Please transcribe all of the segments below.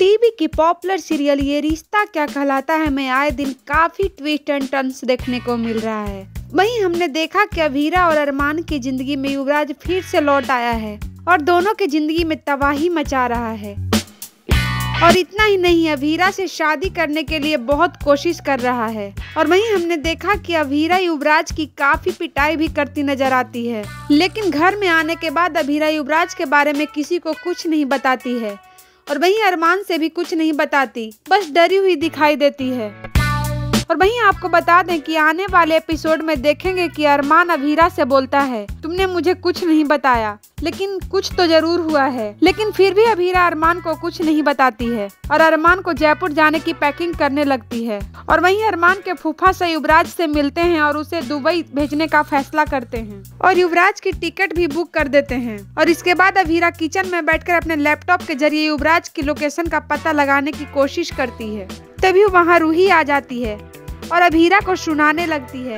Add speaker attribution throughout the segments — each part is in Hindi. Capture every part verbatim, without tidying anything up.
Speaker 1: टीवी की पॉपुलर सीरियल ये रिश्ता क्या कहलाता है में आए दिन काफी ट्विस्ट एंड टर्न्स देखने को मिल रहा है। वहीं हमने देखा कि अभीरा और अरमान की जिंदगी में युवराज फिर से लौट आया है और दोनों की जिंदगी में तबाही मचा रहा है। और इतना ही नहीं, अभीरा से शादी करने के लिए बहुत कोशिश कर रहा है। और वहीं हमने देखा कि अभीरा युवराज की काफी पिटाई भी करती नजर आती है, लेकिन घर में आने के बाद अभीरा युवराज के बारे में किसी को कुछ नहीं बताती है और वहीं अरमान से भी कुछ नहीं बताती, बस डरी हुई दिखाई देती है। और वहीं आपको बता दें कि आने वाले एपिसोड में देखेंगे कि अरमान अभीरा से बोलता है, तुमने मुझे कुछ नहीं बताया, लेकिन कुछ तो जरूर हुआ है। लेकिन फिर भी अभीरा अरमान को कुछ नहीं बताती है और अरमान को जयपुर जाने की पैकिंग करने लगती है। और वहीं अरमान के फूफा से युवराज से मिलते हैं और उसे दुबई भेजने का फैसला करते हैं और युवराज की टिकट भी बुक कर देते हैं। और इसके बाद अभीरा किचन में बैठकर अपने लैपटॉप के जरिए युवराज की लोकेशन का पता लगाने की कोशिश करती है। तभी वहाँ रूही आ जाती है और अभीरा को सुनाने लगती है।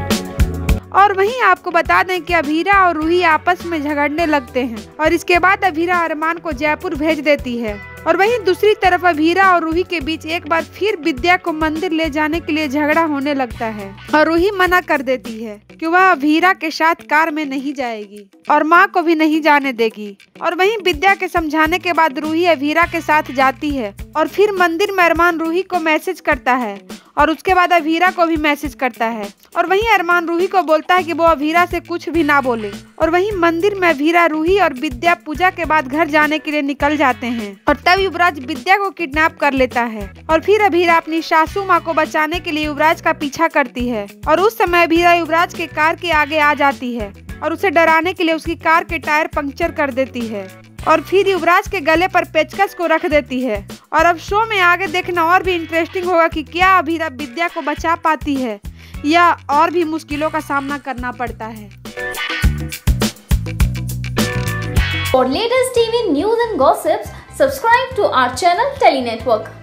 Speaker 1: और वहीं आपको बता दें कि अभीरा और रूही आपस में झगड़ने लगते हैं और इसके बाद अभीरा अरमान को जयपुर भेज देती है। और वहीं दूसरी तरफ अभीरा और रूही के बीच एक बार फिर विद्या को मंदिर ले जाने के लिए झगड़ा होने लगता है और रूही मना कर देती है कि वह अभीरा के साथ कार में नहीं जाएगी और माँ को भी नहीं जाने देगी। और वहीं विद्या के समझाने के बाद रूही अभीरा के साथ जाती है और फिर मंदिर में अरमान रूही को मैसेज करता है और उसके बाद अभीरा को भी मैसेज करता है। और वहीं अरमान रूही को बोलता है कि वो अभीरा से कुछ भी ना बोले। और वहीं मंदिर में अभीरा, रूही और विद्या पूजा के बाद घर जाने के लिए निकल जाते हैं और तब युवराज विद्या को किडनैप कर लेता है। और फिर अभीरा अपनी सासू माँ को बचाने के लिए युवराज का पीछा करती है और उस समय अभीरा युवराज के कार के आगे आ जाती है और उसे डराने के लिए उसकी कार के टायर पंक्चर कर देती है और फिर युवराज के गले पर पेचकस को रख देती है। और अब शो में आगे देखना और भी इंटरेस्टिंग होगा कि क्या अभीरा विद्या को बचा पाती है या और भी मुश्किलों का सामना करना पड़ता है।
Speaker 2: For latest T V news and gossips, subscribe to our channel Tele Network.